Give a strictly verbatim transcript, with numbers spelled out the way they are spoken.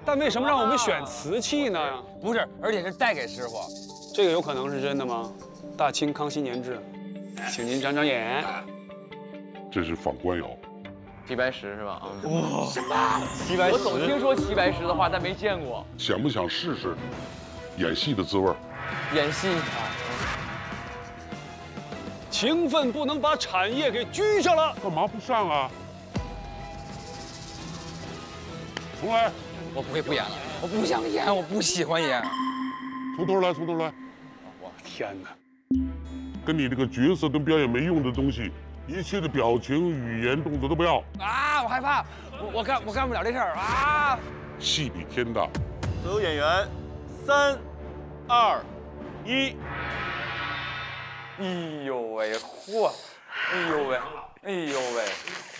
但为什么让我们选瓷器呢？ 不是，而且是带给师傅。 这个有可能是真的吗？大清康熙年制，请您长长眼。 这是仿官窑， 齐白石是吧？啊， 哇，什么？齐白石？ 我总听说齐白石的话，但没见过。 想不想试试演戏的滋味？ 演戏啊！ 勤奋不能把产业给拘下了。 干嘛不上啊？重来， 我不会不演了，我不想演，我不喜欢演。 从头来，从头来。 我天哪！ 跟你这个角色跟表演没用的东西，一切的表情、语言、动作都不要。 啊，我害怕，我我干我干不了这事儿啊！ 戏比天大。 所有演员，三、二、一。 哎呦喂，嚯！哎呦喂，哎呦喂！